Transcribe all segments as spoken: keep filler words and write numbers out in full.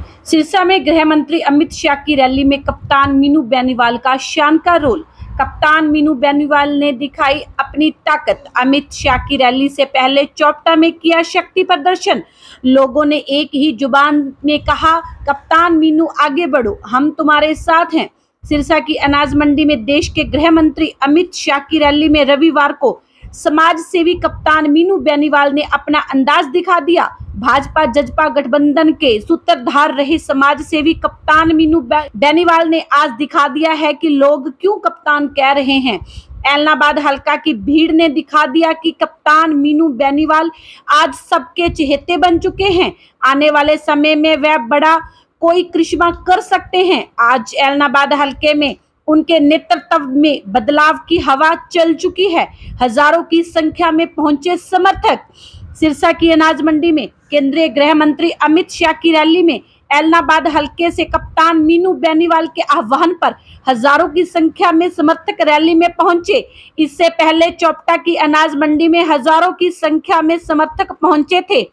सिरसा में गृह मंत्री अमित शाह की रैली में कप्तान मीनू बेनीवाल का शानदार रोल। कप्तान मीनू बेनीवाल ने दिखाई अपनी ताकत। अमित शाह की रैली से पहले चौपटा में किया शक्ति प्रदर्शन। लोगों ने एक ही जुबान में कहा, कप्तान मीनू आगे बढ़ो, हम तुम्हारे साथ हैं। सिरसा की अनाज मंडी में देश के गृह मंत्री अमित शाह की रैली में रविवार को समाज सेवी कप्तान मीनू बेनीवाल ने अपना अंदाज दिखा दिया। भाजपा जजपा गठबंधन के सूत्रधार रहे समाज सेवी कप्तान मीनू बेनीवाल ने आज दिखा दिया है कि लोग क्यों कप्तान कह रहे हैं। एलनाबाद हल्का की भीड़ ने दिखा दिया कि कप्तान मीनू बेनीवाल आज सबके चहेते बन चुके हैं। आने वाले समय में वह बड़ा कोई करिश्मा कर सकते हैं। आज एलनाबाद हल्के में उनके नेतृत्व में बदलाव की हवा चल चुकी है। हजारों की संख्या में पहुंचे समर्थक। सिरसा की अनाज मंडी में केंद्रीय गृह मंत्री अमित शाह की रैली में एलनाबाद हल्के से कप्तान मीनू बेनीवाल के आह्वान पर हजारों की संख्या में समर्थक रैली में पहुंचे। इससे पहले चौपटा की अनाज मंडी में हजारों की संख्या में समर्थक पहुंचे थे।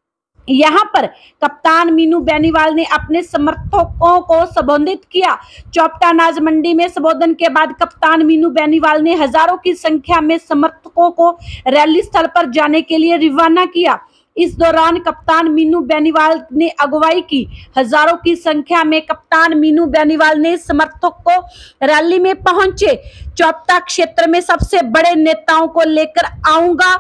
यहाँ पर कप्तान मीनू बेनीवाल ने अपने समर्थकों को संबोधित किया। चौपटा अनाज मंडी में संबोधन के बाद कप्तान मीनू बेनीवाल ने हजारों की संख्या में समर्थकों को रैली स्थल पर जाने के लिए रवाना किया। इस दौरान कप्तान मीनू बेनीवाल ने अगुवाई की। हजारों की संख्या में कप्तान मीनू बेनीवाल ने समर्थकों को रैली में पहुंचे। चौपटा क्षेत्र में सबसे बड़े नेताओं को लेकर आऊंगा,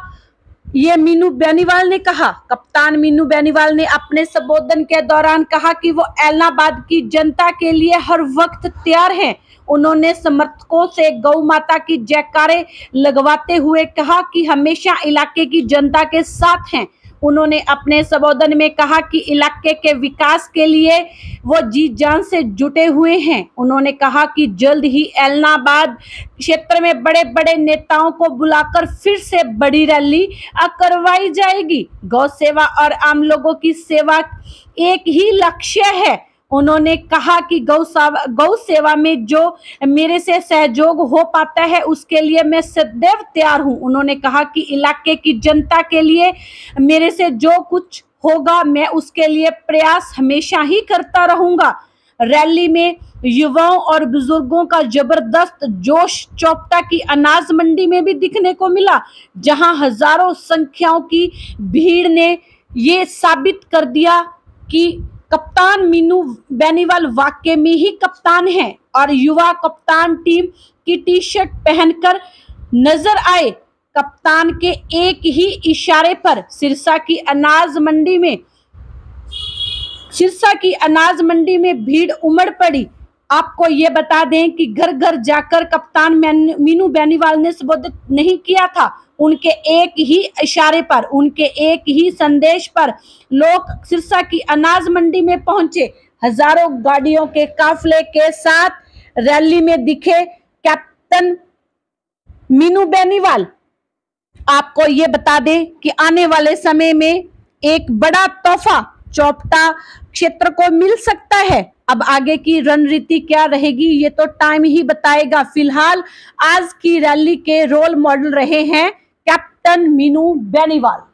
ये मीनू बेनीवाल ने कहा। कप्तान मीनू बेनीवाल ने अपने संबोधन के दौरान कहा कि वो एलनाबाद की जनता के लिए हर वक्त तैयार हैं। उन्होंने समर्थकों से गौ माता की जयकारे लगवाते हुए कहा कि हमेशा इलाके की जनता के साथ हैं। उन्होंने अपने संबोधन में कहा कि इलाके के विकास के लिए वो जी जान से जुटे हुए हैं। उन्होंने कहा कि जल्द ही एलनाबाद क्षेत्र में बड़े बड़े नेताओं को बुलाकर फिर से बड़ी रैली करवाई जाएगी। गौ सेवा और आम लोगों की सेवा एक ही लक्ष्य है। उन्होंने कहा कि गौ सेवा गौ सेवा में जो मेरे से सहयोग हो पाता है उसके लिए मैं सदैव तैयार हूं। उन्होंने कहा कि इलाके की जनता के लिए मेरे से जो कुछ होगा मैं उसके लिए प्रयास हमेशा ही करता रहूंगा। रैली में युवाओं और बुजुर्गों का जबरदस्त जोश चौपटा की अनाज मंडी में भी दिखने को मिला, जहां हजारों संख्याओं की भीड़ ने ये साबित कर दिया कि कप्तान मीनू बेनीवाल वाकई में ही कप्तान हैं और युवा कप्तान टीम की टी शर्ट पहनकर नजर आए। कप्तान के एक ही इशारे पर सिरसा की अनाज मंडी में सिरसा की अनाज मंडी में भीड़ उमड़ पड़ी। आपको ये बता दें कि घर घर जाकर कप्तान मीनू बेनीवाल ने संबोधित नहीं किया था। उनके एक ही इशारे पर, उनके एक ही संदेश पर लोग सिरसा की अनाज मंडी में पहुंचे। हजारों गाड़ियों के काफले के साथ रैली में दिखे कैप्टन मीनू बेनीवाल। आपको ये बता दें कि आने वाले समय में एक बड़ा तोहफा चौपटा क्षेत्र को मिल सकता है। अब आगे की रणनीति क्या रहेगी ये तो टाइम ही बताएगा। फिलहाल आज की रैली के रोल मॉडल रहे हैं कैप्टन मीनू बेनीवाल।